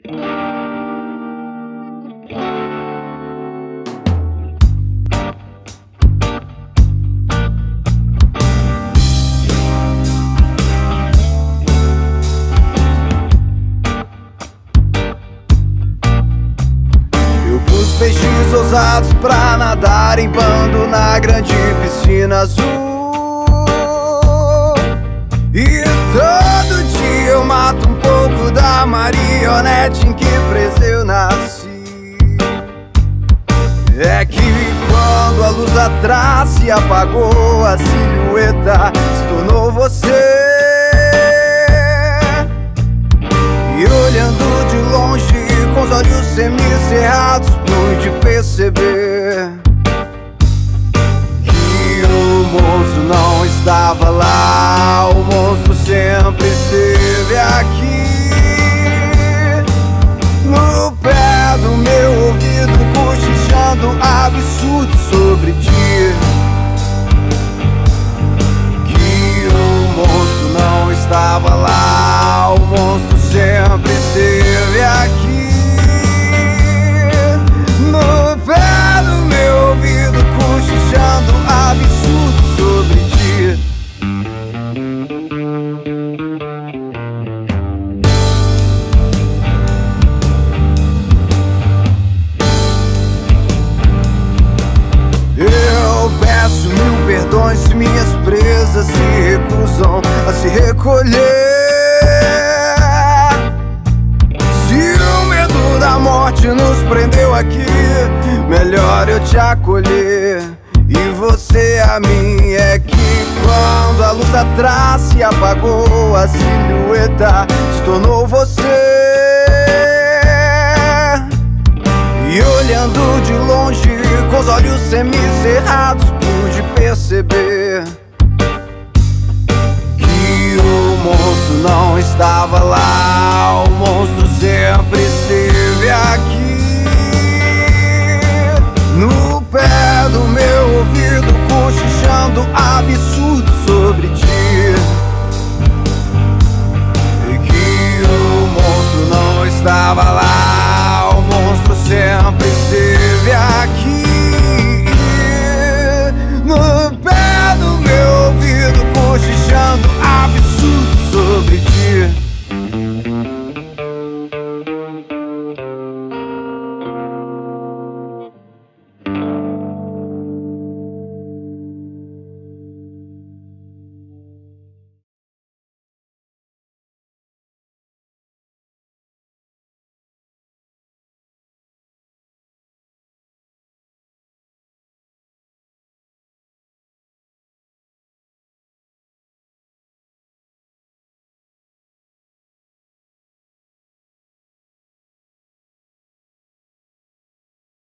Peixes ousados pra nadar em bando na grande piscina azul. E todo dia eu mato um pouco da marionete em que preso eu nasci. É que quando a luz atrás se apagou, a silhueta se tornou você. E olhando de longe, com os olhos semicerrados, pude perceber que o monstro não estava lá. O monstro sempre esteve aqui, no pé do meu ouvido, cochichando absurdo sobre ti. Que o monstro não estava lá. O monstro sempre esteve aqui, no pé do meu ouvido, cochichando absurdo sobre ti. Eu peço mil perdões se minhas presas se recusam a se recolher. A morte nos prendeu aqui, melhor eu te acolher. E você a mim. É que quando a luz atrás se apagou, a silhueta se tornou você. E olhando de longe, com os olhos semicerrados, pude perceber que o monstro não estava lá. O monstro